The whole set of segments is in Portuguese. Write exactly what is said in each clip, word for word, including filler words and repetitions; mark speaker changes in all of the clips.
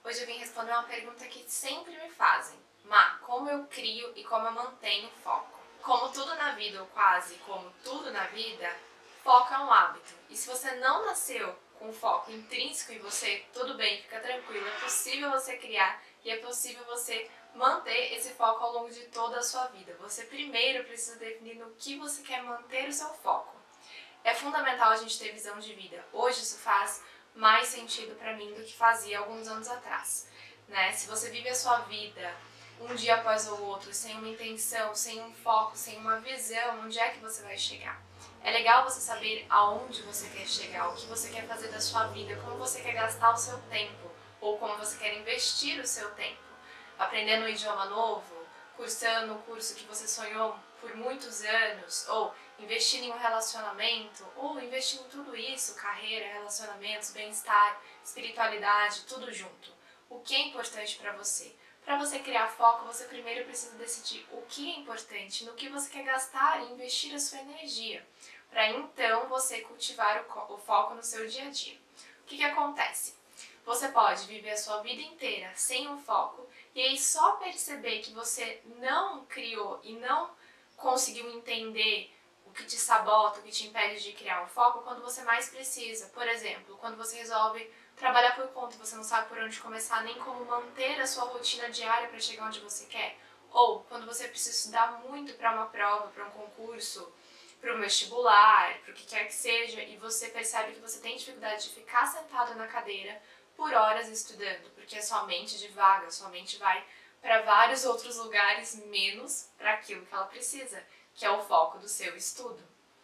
Speaker 1: Hoje eu vim responder uma pergunta que sempre me fazem. Má, como eu crio e como eu mantenho foco? Como tudo na vida, ou quase como tudo na vida, foco é um hábito. E se você não nasceu com foco intrínseco em você, tudo bem, fica tranquilo. É possível você criar e é possível você manter esse foco ao longo de toda a sua vida. Você primeiro precisa definir no que você quer manter o seu foco. É fundamental a gente ter visão de vida. Hoje isso faz mais sentido para mim do que fazia alguns anos atrás, né? Se você vive a sua vida um dia após o outro, sem uma intenção, sem um foco, sem uma visão, onde é que você vai chegar? É legal você saber aonde você quer chegar, o que você quer fazer da sua vida, como você quer gastar o seu tempo, ou como você quer investir o seu tempo. Aprendendo um idioma novo, cursando um curso que você sonhou por muitos anos, ou investindo em um relacionamento, ou investindo em tudo isso, carreira, relacionamentos, bem-estar, espiritualidade, tudo junto. O que é importante para você? Para você criar foco, você primeiro precisa decidir o que é importante, no que você quer gastar e investir a sua energia, para então você cultivar o foco no seu dia a dia. O que que acontece? Você pode viver a sua vida inteira sem um foco e aí só perceber que você não criou e não conseguiu entender o que te sabota, o que te impede de criar um foco quando você mais precisa. Por exemplo, quando você resolve trabalhar por conta, você não sabe por onde começar nem como manter a sua rotina diária para chegar onde você quer. Ou quando você precisa estudar muito para uma prova, para um concurso, para um vestibular, para o que quer que seja, e você percebe que você tem dificuldade de ficar sentado na cadeira por horas estudando, porque a sua mente divaga, a sua mente vai para vários outros lugares, menos para aquilo que ela precisa, que é o foco do seu estudo.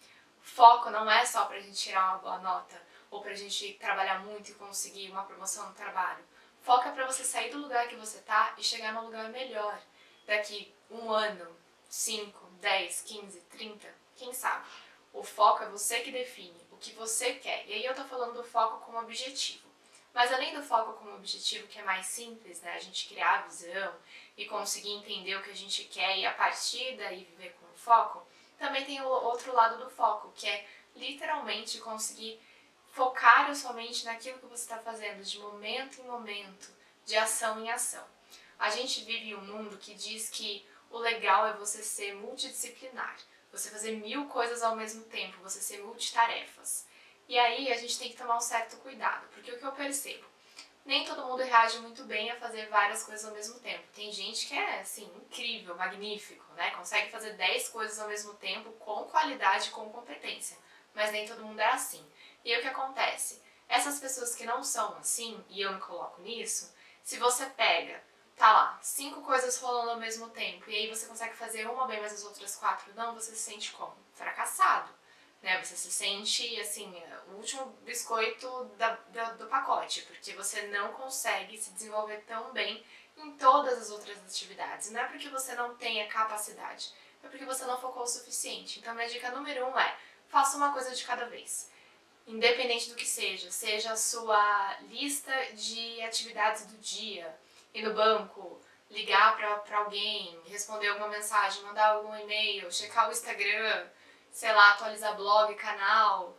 Speaker 1: Foco não é só para a gente tirar uma boa nota, ou para a gente trabalhar muito e conseguir uma promoção no trabalho. Foco é para você sair do lugar que você está e chegar num lugar melhor. Daqui um ano, cinco, dez, quinze, trinta, quem sabe? O foco é você que define o que você quer. E aí eu tô falando do foco como objetivo. Mas além do foco como objetivo, que é mais simples, né? A gente criar a visão e conseguir entender o que a gente quer e a partir daí viver com foco, também tem o outro lado do foco, que é literalmente conseguir focar a sua mente naquilo que você está fazendo, de momento em momento, de ação em ação. A gente vive em um mundo que diz que o legal é você ser multidisciplinar, você fazer mil coisas ao mesmo tempo, você ser multitarefas. E aí a gente tem que tomar um certo cuidado, porque o que eu percebo? Nem todo mundo reage muito bem a fazer várias coisas ao mesmo tempo. Tem gente que é, assim, incrível, magnífico, né? Consegue fazer dez coisas ao mesmo tempo com qualidade, com competência. Mas nem todo mundo é assim. E aí o que acontece? Essas pessoas que não são assim, e eu me coloco nisso, se você pega, tá lá, cinco coisas rolando ao mesmo tempo, e aí você consegue fazer uma bem, mas as outras quatro não, você se sente como? Fracassado. Né, você se sente, assim, o último biscoito da, da, do pacote, porque você não consegue se desenvolver tão bem em todas as outras atividades. Não é porque você não tenha capacidade, é porque você não focou o suficiente. Então, minha dica número um é, faça uma coisa de cada vez. Independente do que seja, seja a sua lista de atividades do dia, ir no banco, ligar para alguém, responder alguma mensagem, mandar algum e-mail, checar o Instagram, sei lá, atualizar blog, canal,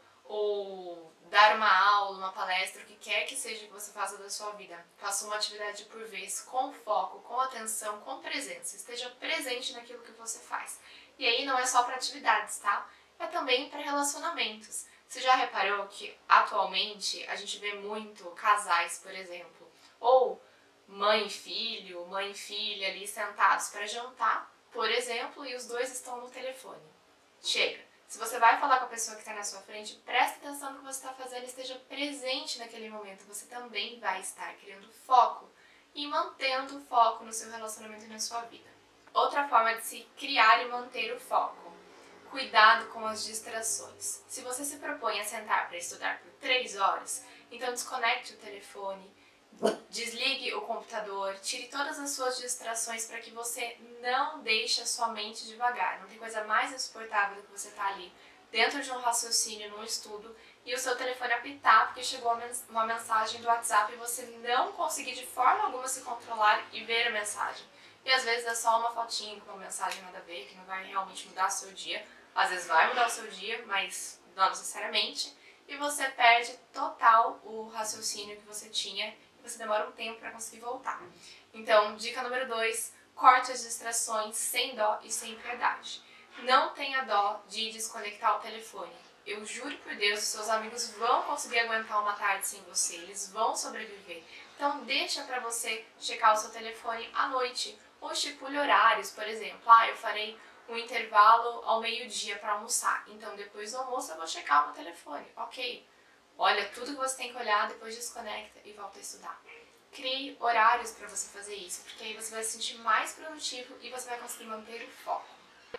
Speaker 1: ou dar uma aula, uma palestra, o que quer que seja que você faça da sua vida. Faça uma atividade por vez, com foco, com atenção, com presença. Esteja presente naquilo que você faz. E aí não é só para atividades, tá? É também para relacionamentos. Você já reparou que atualmente a gente vê muito casais, por exemplo, ou mãe e filho, mãe e filha ali sentados para jantar, por exemplo, e os dois estão no telefone. Chega. Se você vai falar com a pessoa que está na sua frente, preste atenção no que você está fazendo e esteja presente naquele momento. Você também vai estar criando foco e mantendo o foco no seu relacionamento e na sua vida. Outra forma de se criar e manter o foco. Cuidado com as distrações. Se você se propõe a sentar para estudar por três horas, então desconecte o telefone, desligue o computador, tire todas as suas distrações para que você não deixe a sua mente devagar. Não tem coisa mais insuportável do que você estar ali dentro de um raciocínio, num estudo, e o seu telefone apitar porque chegou uma mensagem do WhatsApp e você não conseguir de forma alguma se controlar e ver a mensagem. E às vezes é só uma fotinha com uma mensagem nada a ver, que não vai realmente mudar o seu dia. Às vezes vai mudar o seu dia, mas não necessariamente. E você perde total o raciocínio que você tinha. você demora um tempo para conseguir voltar. Então, dica número dois, corte as distrações sem dó e sem piedade. Não tenha dó de desconectar o telefone. Eu juro por Deus, os seus amigos vão conseguir aguentar uma tarde sem você, eles vão sobreviver. Então deixa para você checar o seu telefone à noite, ou estipule horários, por exemplo, ah, eu farei um intervalo ao meio-dia para almoçar, então depois do almoço eu vou checar o meu telefone, ok. Olha tudo que você tem que olhar, depois desconecta e volta a estudar. Crie horários para você fazer isso, porque aí você vai se sentir mais produtivo e você vai conseguir manter o foco.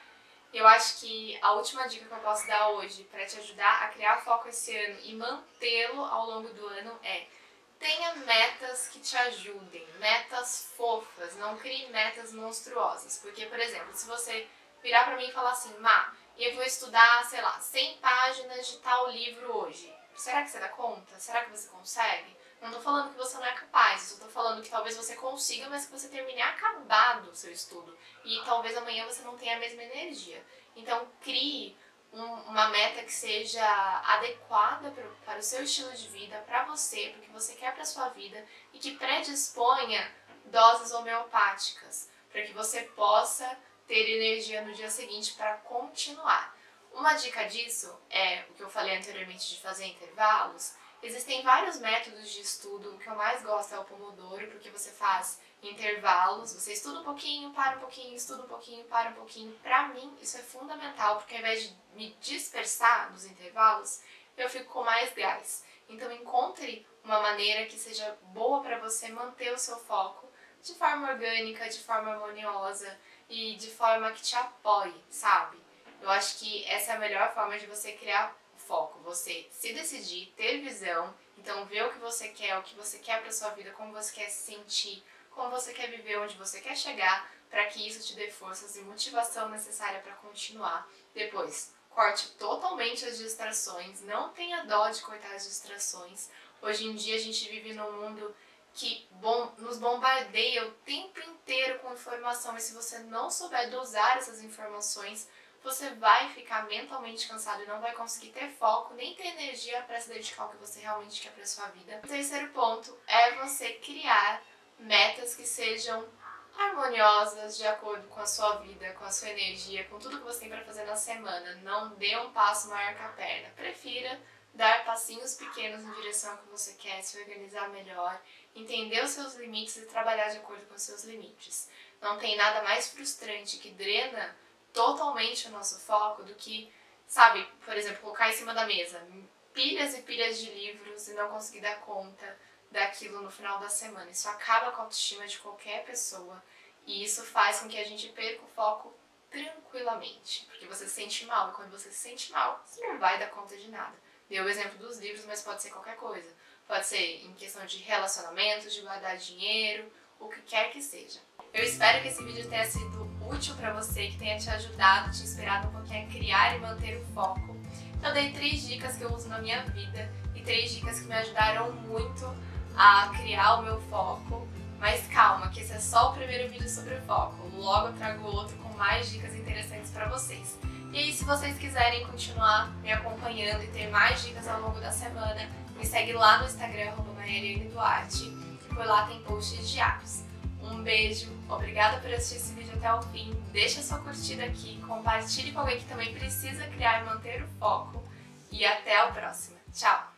Speaker 1: Eu acho que a última dica que eu posso dar hoje para te ajudar a criar foco esse ano e mantê-lo ao longo do ano é: tenha metas que te ajudem, metas fofas, não crie metas monstruosas. Porque, por exemplo, se você virar pra mim e falar assim, Má, eu vou estudar, sei lá, cem páginas de tal livro hoje. Será que você dá conta? Será que você consegue? Não tô falando que você não é capaz, eu só tô falando que talvez você consiga, mas que você termine acabado o seu estudo. E talvez amanhã você não tenha a mesma energia. Então, crie um, uma meta que seja adequada pro, para o seu estilo de vida, para você, para o que você quer para sua vida, e que predisponha doses homeopáticas, para que você possa ter energia no dia seguinte para continuar. Uma dica disso é o que eu falei anteriormente de fazer intervalos. Existem vários métodos de estudo, o que eu mais gosto é o Pomodoro, porque você faz intervalos, você estuda um pouquinho, para um pouquinho, estuda um pouquinho, para um pouquinho. Pra mim, isso é fundamental, porque ao invés de me dispersar nos intervalos, eu fico com mais gás. Então encontre uma maneira que seja boa para você manter o seu foco de forma orgânica, de forma harmoniosa e de forma que te apoie, sabe? Eu acho que essa é a melhor forma de você criar foco, você se decidir, ter visão, então ver o que você quer, o que você quer para sua vida, como você quer se sentir, como você quer viver, onde você quer chegar, para que isso te dê forças e motivação necessária para continuar. Depois, corte totalmente as distrações, não tenha dó de cortar as distrações. Hoje em dia a gente vive num mundo que bom, nos bombardeia o tempo inteiro com informação, e se você não souber dosar essas informações, você vai ficar mentalmente cansado e não vai conseguir ter foco, nem ter energia para se dedicar ao que você realmente quer para sua vida. O terceiro ponto é você criar metas que sejam harmoniosas, de acordo com a sua vida, com a sua energia, com tudo que você tem para fazer na semana. Não dê um passo maior que a perna. Prefira dar passinhos pequenos em direção ao que você quer, se organizar melhor, entender os seus limites e trabalhar de acordo com os seus limites. Não tem nada mais frustrante que drena totalmente o nosso foco do que, sabe, por exemplo, colocar em cima da mesa pilhas e pilhas de livros e não conseguir dar conta daquilo no final da semana. Isso acaba com a autoestima de qualquer pessoa e isso faz com que a gente perca o foco tranquilamente, porque você se sente mal, e quando você se sente mal, você não vai dar conta de nada. Dei o exemplo dos livros, mas pode ser qualquer coisa. Pode ser em questão de relacionamentos, de guardar dinheiro, o que quer que seja. Eu espero que esse vídeo tenha sido útil para você, que tenha te ajudado, te inspirado um pouquinho a criar e manter o foco. Eu dei três dicas que eu uso na minha vida e três dicas que me ajudaram muito a criar o meu foco. Mas calma, que esse é só o primeiro vídeo sobre o foco. Logo eu trago outro com mais dicas interessantes para vocês. E aí, se vocês quiserem continuar me acompanhando e ter mais dicas ao longo da semana, me segue lá no Instagram, arroba Mariane Duarte, que por lá tem posts diários. Um beijo, obrigada por assistir esse vídeo até o fim, deixa sua curtida aqui, compartilhe com alguém que também precisa criar e manter o foco e até a próxima. Tchau!